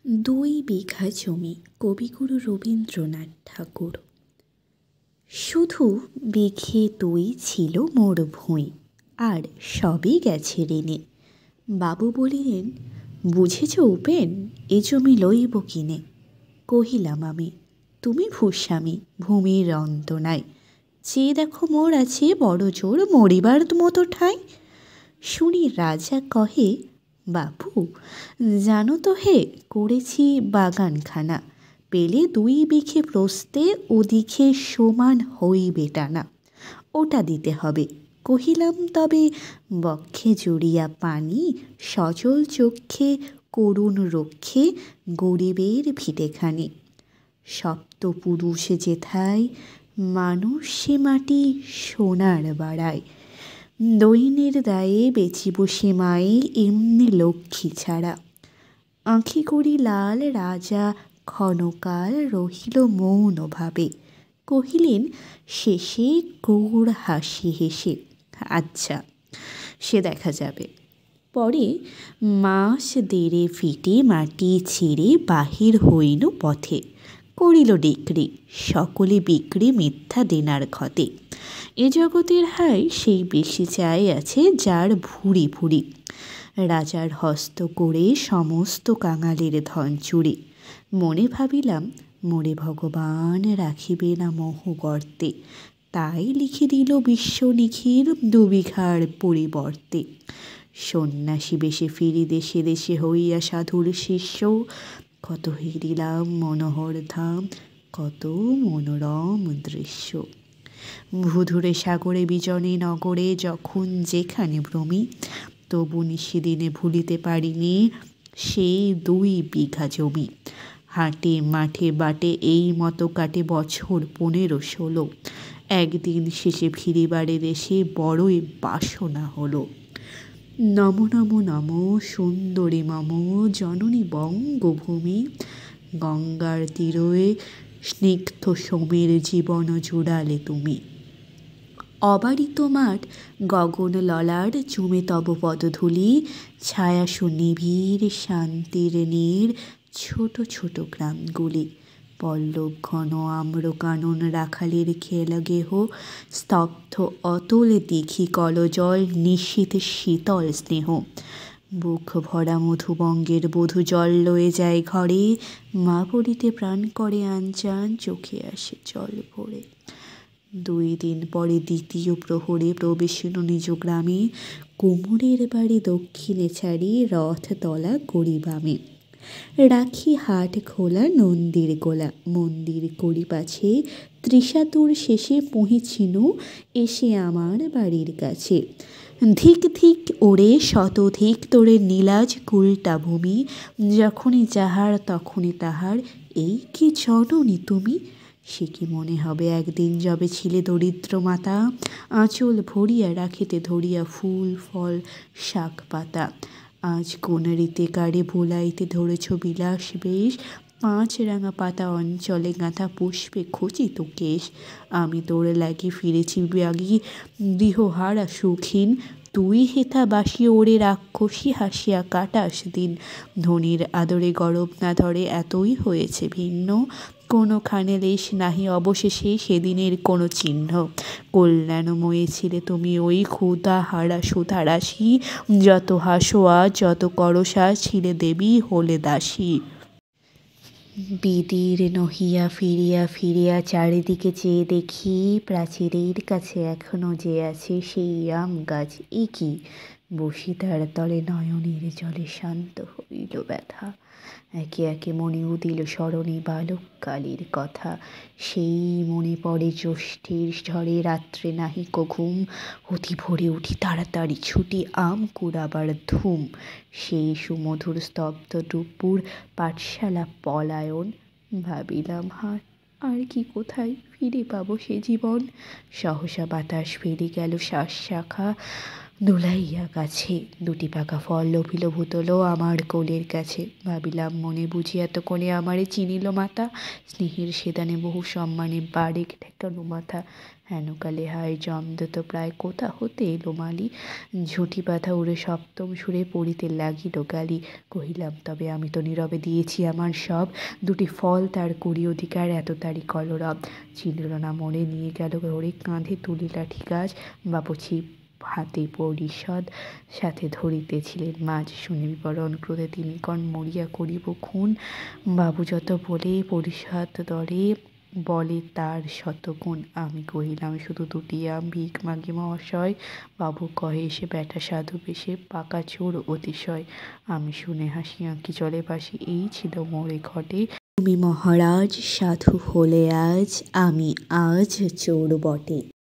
দুই বিঘা জমি, কবিগুরু রবীন্দ্রনাথ ঠাকুর। শুধু বিঘে দুই ছিল মোর ভুঁই, আর সবই গেছে ঋণে। বাবু বলিলেন, বুঝেছ উপেন, এ জমি লইব কিনে। কহিলাম আমি, তুমি ভূস্বামী, ভূমির অন্ত নাই। চেয়ে দেখো মোর আছে বড় জোর, মরিবার মতো ঠাঁই। শুনি রাজা কহে, বাপু জানো তো হে, করেছি বাগানখানা। পেলে দুই বিঘে প্রস্তে, ওদিকে সমান হইবে টানা। ওটা দিতে হবে। কহিলাম, তবে বক্ষে জড়িয়া পানি, সজল চক্ষে করুণ রক্ষে, গরিবের ভিটেখানি। সপ্তপুরুষ যেথায়, মানুষ সে মাটি সোনার বাড়ায়। দৈন্যের দায়ে বেচিব সে মায়ে, এমনি লক্ষ্মী ছাড়া। আঁখি করি লাল, রাজা ক্ষণকাল রহিল মৌন ভাবে। কহিলেন শেষে গৌর হাসি হেসে, আচ্ছা সে দেখা যাবে। পরে মাস দেড়ে ফিটে মাটি ছেড়ে বাহির হইল পথে। করিল ডিক্রি, সকলে বিক্রি মিথ্যা দেনার ক্ষতে। এ জগতের হাই সেই বেশি চাই আছে, যার ভুরি ভুরি। রাজার হস্ত করে সমস্ত কাঙালের ধন চুরি। মনে ভাবিলাম, মোরে ভগবান রাখিবে না মোহ গর্তে। তাই লিখে দিল বিশ্ব নিখিল, দুবিঘার পরিবর্তে। সন্ন্যাসী বেশে ফিরি দেশে দেশে, হইয়া সাধুর শিষ্য। কত হেরিলাম মনোহর ধাম, কত মনোরম দৃশ্য। ভূধুরে সাগরে বিজনে নগরে, যখন যেখানে ভ্রমি। তবু নিশিদিনে ভুলিতে পারিনি সেই দুই বিঘা জমি। হাটে মাঠে বাটে এই মতো কাটে বছর 15-16। একদিন শেষে ফিরিবারে দেশে, বড়ই বাসনা হলো। নমো নমো নমো সুন্দরী মম জননী বঙ্গভূমি। গঙ্গার তীরে স্নিগ্ধ সমীর জীবন জুড়ালে তুমি। অবারিত মাঠ, গগন ললাট, চুমে তব পদধূলি। ছায়া সুনিবিড় শান্তির নীড়, ছোট ছোট গ্রামগুলি। পল্লব ঘন আম্র কানন, রাখালের খেলা গেহ। স্তব্ধ অতল দিঘি কলজল, নিশীথ শীতল স্নেহ। বুক ভরা মধুবঙ্গের বধূ জল লয়ে যায় ঘরে। মা পড়িতে প্রাণ করে আনচান, চোখে আসে জল ভরে। 2 দিন পরে দ্বিতীয় প্রহরে প্রবেশিল নিজ গ্রামে। কুমোরের বাড়ি দক্ষিণে ছাড়ি, রথতলা করি বামে। রাখি হাট খোলা নন্দীর গোলা, মন্দির করি পাছে। ত্রিশাতুর শেষে পৌঁছিনু, এসে আমার বাড়ির কাছে। ধিক ধিক ওরে শতধিক তোরে নীলাজ কুলটা ভূমি। যখনই যাহার তখনই তাহার, এই কি জননী তুমি। সে কি মনে হবে একদিন যবে ছিলে দরিদ্র মাতা। আঁচল ভরিয়া রাখিতে ধরিয়া ফুল ফল শাক পাতা। আজ কোন রীতে কারে ভুলাইতে ধরেছ বিলাস বেশ। 5 রাঙা পাতা অঞ্চলে গাঁথা পুষ্পে খচিত কেশ। আমি তোর লাগি ফিরেছি ব্যাগী, গৃহহারা সুখহীন। তুই হেথা বাসি ওরে রাক্ষসী, হাসিয়া কাটাস দিন। ধনীর আদরে গরব না ধরে, এতই হয়েছে ভিন্ন। কোনোখানে লেশ নাহি অবশেষে সেদিনের কোনো চিহ্ন। কল্যাণময়ী ছিলে তুমি ওই ক্ষুধা হারা সুধারাশি। যত হাসো আজ, যত করো সাজ, ছিলে দেবী হলে দাসী। বিদীর্ণ হইয়া ফিরিয়া ফিরিয়া চারিদিকে চেয়ে দেখি, প্রাচীরের কাছে এখনো যে আছে সেই আম গাছ। এ কি, বসি তার তলে নয়নের জলে শান্ত হইল ব্যথা। একে একে মনে উদিল স্মরণে বালককালের কথা। সেই মনে পড়ে জ্যৈষ্ঠের ঝড়ে রাত্রে নাহিক ঘুম। অতি ভোরে উঠি তাড়াতাড়ি ছুটি, আম কুড়াবার ধুম। সেই সুমধুর স্তব্ধ দুপুর, পাঠশালা পলায়ন। ভাবিলাম আর কি কোথায় ফিরে পাবো সে জীবন। সহসা বাতাস ফেলে গেল শ্বাস শাখা। দোলাইয়া গাছে দুটি পাকা ফল লোভিল ভূতল আমার কোলের কাছে। ভাবিলাম মনে বুঝি এতক্ষণে আমারে চিনিল মাতা, স্নেহের সেদানে বহু সম্মানে বারেক ঠেকানো মাথা। হেনকালে হায় জমদূত প্রায় কোথা হতে এলো মালি, ঝুঁটি বাঁধা উড়ে সপ্তম সুরে পড়িতে লাগিল গালি। কহিলাম তবে আমি তো নীরবে দিয়েছি আমার সব, দুটি ফল তার করি অধিকার এত তারি কলরব। চিনিল না মোরে নিয়ে গেল ঘরে, কাঁধে তুলি লাঠি গাছ, বাপুছি হাতে পরিষদ, সাথে ধরিতেছিলেন মাছ। শুনে বিবরণ ক্রোধে তিনি কন মরিয়া করিব খুন, বাবু যত বলে পরিষদ দরে বলে তার শতগুণ। আমি কহিলাম শুধু দুটি আম ভিক মাগে মহাশয়, বাবু কহে সে ব্যাটা সাধু বেশে পাকা চোর অতিশয়। আমি শুনে হাসি আঁকি জলে ভাসি, এই ছিল মোরে ঘটে। তুমি মহারাজ সাধু হলে আজ, আমি আজ চোর বটে।